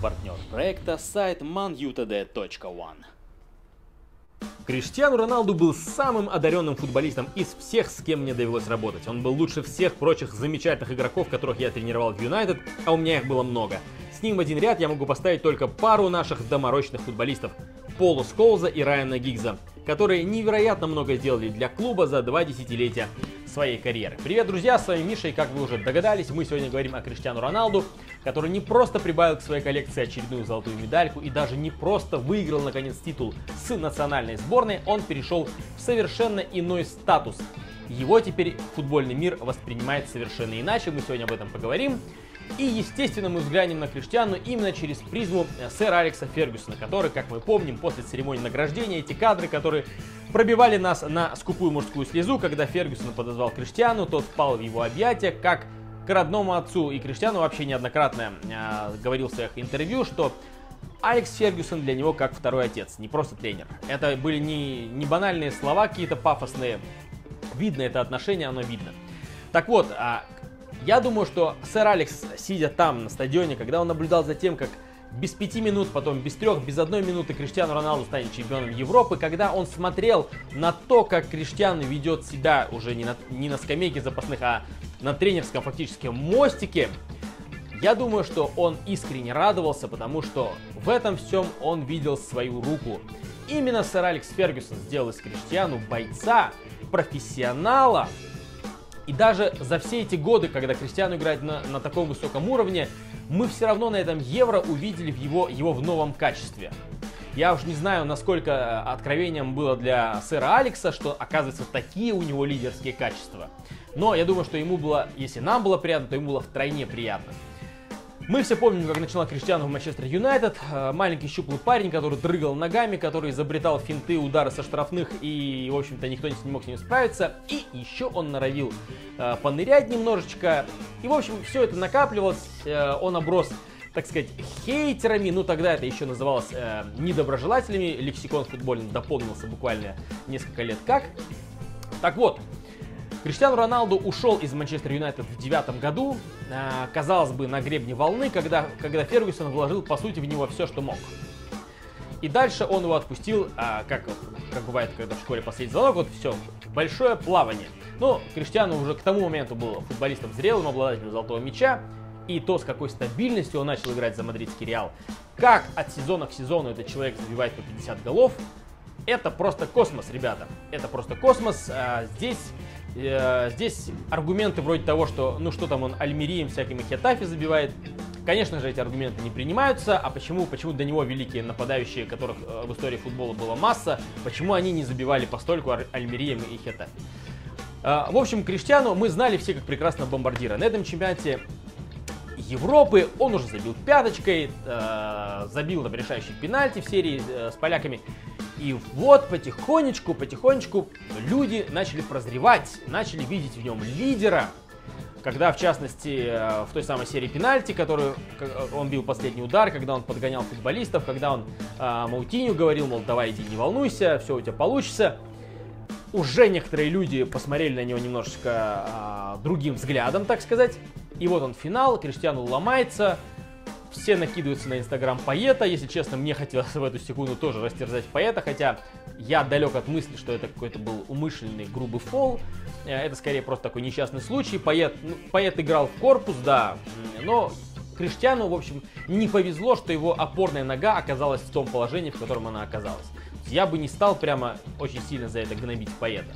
Партнер проекта сайт manutd.one. Криштиану Роналду был самым одаренным футболистом из всех, с кем мне довелось работать. Он был лучше всех прочих замечательных игроков, которых я тренировал в Юнайтед, а у меня их было много. С ним в один ряд я могу поставить только пару наших доморощенных футболистов – Полу Сколза и Райана Гиггза, которые невероятно много сделали для клуба за 2 десятилетия своей карьеры. Привет, друзья, с вами Миша, и как вы уже догадались, мы сегодня говорим о Криштиану Роналду, который не просто прибавил к своей коллекции очередную золотую медальку и даже не просто выиграл наконец титул с национальной сборной, он перешел в совершенно иной статус. Его теперь футбольный мир воспринимает совершенно иначе, мы сегодня об этом поговорим. И, естественно, мы взглянем на Криштиану именно через призму сэра Алекса Фергюсона, который, как мы помним, после церемонии награждения, эти кадры, которые пробивали нас на скупую мужскую слезу, когда Фергюсон подозвал Криштиану, тот впал в его объятия, как к родному отцу. И Криштиану вообще неоднократно говорил в своих интервью, что Алекс Фергюсон для него как второй отец, не просто тренер. Это были не банальные слова какие-то пафосные. Видно это отношение, оно видно. Так вот, я думаю, что сэр Алекс, сидя там на стадионе, когда он наблюдал за тем, как без 5 минут, потом без 3, без 1 минуты Криштиану Роналду станет чемпионом Европы, когда он смотрел на то, как Криштиану ведет себя уже не на скамейке запасных, а на тренерском фактически мостике, я думаю, что он искренне радовался, потому что в этом всем он видел свою руку. Именно сэр Алекс Фергюсон сделал из Криштиану бойца, профессионала. И даже за все эти годы, когда Криштиану играет на таком высоком уровне, мы все равно на этом Евро увидели его в новом качестве. Я уж не знаю, насколько откровением было для сэра Алекса, что, оказывается, такие у него лидерские качества. Но я думаю, что ему было, если нам было приятно, то ему было втройне приятно. Мы все помним, как начинал Криштиану в Манчестер Юнайтед. Маленький щуплый парень, который дрыгал ногами, который изобретал финты, удары со штрафных, и, в общем-то, никто не мог с ним справиться. И еще он норовил понырять немножечко. И, в общем, все это накапливалось. Он оброс, так сказать, хейтерами. Ну, тогда это еще называлось недоброжелателями. Лексикон футбольный дополнился буквально несколько лет как. Так вот. Криштиану Роналду ушел из Манчестер Юнайтед в 2009 году, казалось бы, на гребне волны, когда Фергюсон вложил, по сути, в него все, что мог. И дальше он его отпустил, как бывает, когда в школе последний звонок, вот все, большое плавание. Но Криштиану уже к тому моменту был футболистом зрелым, обладателем золотого мяча, и то, с какой стабильностью он начал играть за мадридский Реал, как от сезона к сезону этот человек забивает по 50 голов, это просто космос, ребята, это просто космос. Здесь аргументы вроде того, что ну что там он Альмерием всякими Хетафи забивает. Конечно же, эти аргументы не принимаются. А почему до него великие нападающие, которых в истории футбола была масса, почему они не забивали постольку Альмерием и Хетафи? В общем, Криштиану мы знали все как прекрасного бомбардира. На этом чемпионате Европы он уже забил пяточкой, забил там решающий пенальти в серии с поляками. И вот потихонечку люди начали прозревать, начали видеть в нем лидера, когда, в частности, в той самой серии пенальти, которую он бил последний удар, когда он подгонял футболистов, когда он Маутинью говорил, мол, давай иди, не волнуйся, все у тебя получится. Уже некоторые люди посмотрели на него немножечко другим взглядом, так сказать. И вот он финал, Криштиану ломается. Все накидываются на инстаграм Пайета. Если честно, мне хотелось в эту секунду тоже растерзать Пайета, хотя я далек от мысли, что это какой-то был умышленный грубый фол. Это скорее просто такой несчастный случай. Пайет играл в корпус, да, но Криштиану, в общем, не повезло, что его опорная нога оказалась в том положении, в котором она оказалась. Я бы не стал прямо очень сильно за это гнобить Пайета.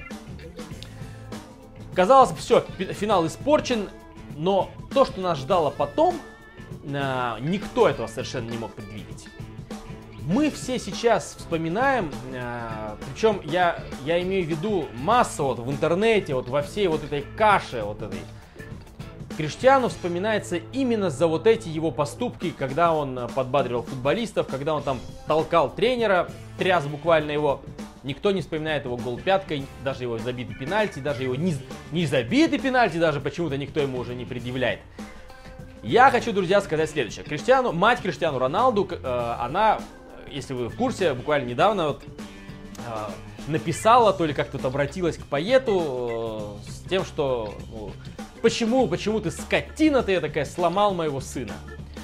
Казалось бы, все, финал испорчен, но то, что нас ждало потом, никто этого совершенно не мог предвидеть. Мы все сейчас вспоминаем, причем я имею в виду массово вот в интернете, вот во всей вот этой каше, вот этой. Криштиану вспоминается именно за вот эти его поступки, когда он подбадривал футболистов, когда он там толкал тренера, тряс буквально его. Никто не вспоминает его гол пяткой, даже его забитый пенальти, даже его не забитый пенальти, даже почему-то никто ему уже не предъявляет. Я хочу, друзья, сказать следующее. Мать Криштиану Роналду, она, если вы в курсе, буквально недавно вот, написала, то ли как-то обратилась к Пайету с тем, что почему ты скотина, ты такая сломал моего сына.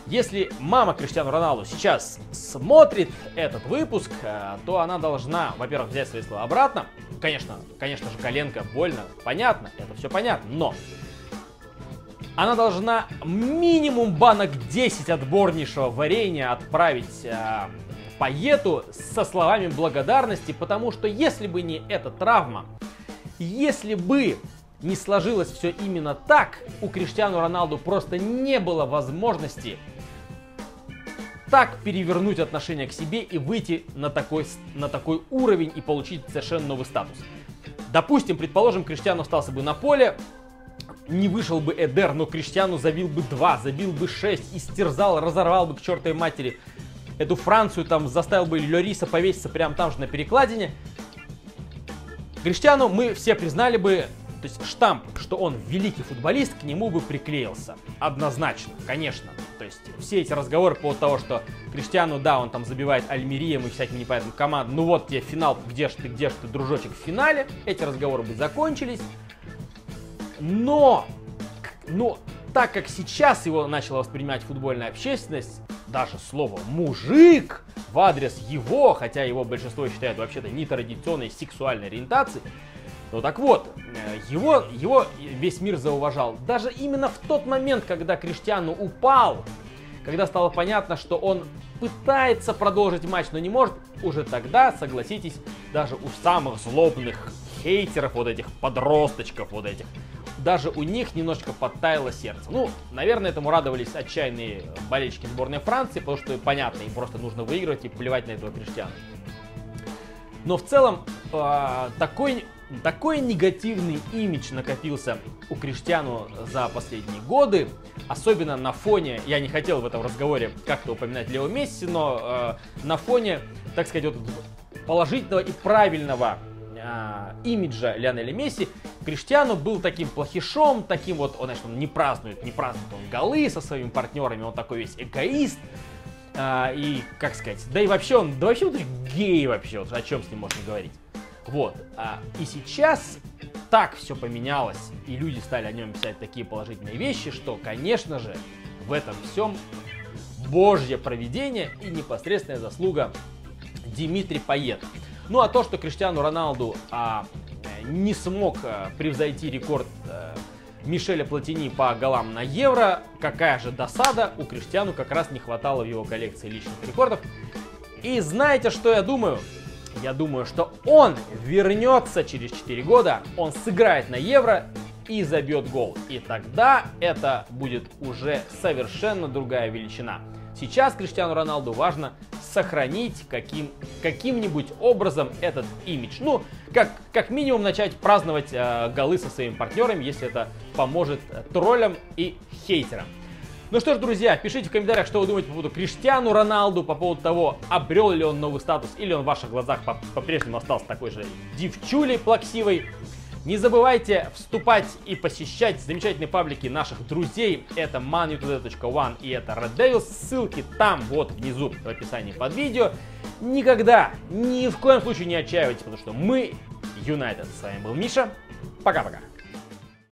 Если мама Криштиану Роналду сейчас смотрит этот выпуск, то она должна, во-первых, взять свои слова обратно. Конечно же, коленка больно, понятно, это все понятно, но она должна минимум банок 10 отборнейшего варенья отправить Пайету со словами благодарности, потому что если бы не эта травма, если бы не сложилось все именно так, у Криштиану Роналду просто не было возможности так перевернуть отношение к себе и выйти на такой уровень и получить совершенно новый статус. Допустим, предположим, Криштиану остался бы на поле, не вышел бы Эдер, но Криштиану забил бы 2, забил бы 6, истерзал, разорвал бы к чертовой матери эту Францию, там заставил бы Льориса повеситься прямо там же на перекладине. Криштиану мы все признали бы, то есть штамп, что он великий футболист, к нему бы приклеился. Однозначно, конечно. То есть все эти разговоры по поводу того, что Криштиану, да, он там забивает Альмерием и всяким непонятным командам, ну вот тебе финал, где ж ты, дружочек, в финале, эти разговоры бы закончились. Но так как сейчас его начала воспринимать футбольная общественность, даже слово «мужик» в адрес его, хотя его большинство считает вообще-то нетрадиционной сексуальной ориентацией, ну так вот, его весь мир зауважал. Даже именно в тот момент, когда Криштиану упал, когда стало понятно, что он пытается продолжить матч, но не может, уже тогда, согласитесь, даже у самых злобных хейтеров, вот этих подросточков, вот этих, даже у них немножечко подтаяло сердце. Ну, наверное, этому радовались отчаянные болельщики сборной Франции, потому что, понятно, им просто нужно выигрывать и плевать на этого Криштиану. Но в целом, такой негативный имидж накопился у Криштиану за последние годы, особенно на фоне, я не хотел в этом разговоре как-то упоминать Лео Месси, но на фоне, так сказать, вот положительного и правильного имиджа Лионеля Месси, Криштиану был таким плохишом, таким вот, он, значит, он не празднует он голы со своими партнерами, он такой весь эгоист, и, как сказать, да и вообще он гей вообще, вот, о чем с ним можно говорить. Вот, и сейчас так все поменялось, и люди стали о нем писать такие положительные вещи, что, конечно же, в этом всем божье провидение и непосредственная заслуга Димитри Пайет. Ну а то, что Криштиану Роналду не смог превзойти рекорд Мишеля Платини по голам на Евро, какая же досада, у Криштиану как раз не хватало в его коллекции личных рекордов. И знаете, что я думаю? Я думаю, что он вернется через 4 года, он сыграет на Евро и забьет гол. И тогда это будет уже совершенно другая величина. Сейчас Криштиану Роналду важно сохранить каким-нибудь образом этот имидж. Ну, как минимум начать праздновать голы со своими партнерами, если это поможет троллям и хейтерам. Ну что ж, друзья, пишите в комментариях, что вы думаете по поводу Криштиану Роналду, по поводу того, обрел ли он новый статус, или он в ваших глазах по-прежнему остался такой же девчулей плаксивой. Не забывайте вступать и посещать замечательные паблики наших друзей. Это manutd.one и это Red Devils. Ссылки там, вот внизу в описании под видео. Никогда, ни в коем случае не отчаивайтесь, потому что мы Юнайтед. С вами был Миша. Пока-пока.